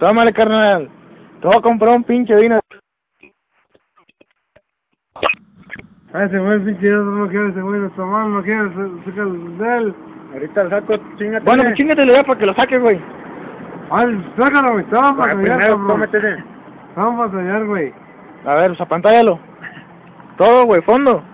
Tómale, carnal. Te voy a comprar un pinche vino. Ay, ese güey, pinche, no quiere ese güey, tomar, no quiere sacar de él. Ahorita lo saco, chingate. Bueno, pues chingatelo ya para que lo saques, güey. Ay, sácalo, güey, toma para Primero, tallar, cabrón. cómetele. Vamos a tallar, güey. A ver, pues apantállalo. Todo, güey, fondo.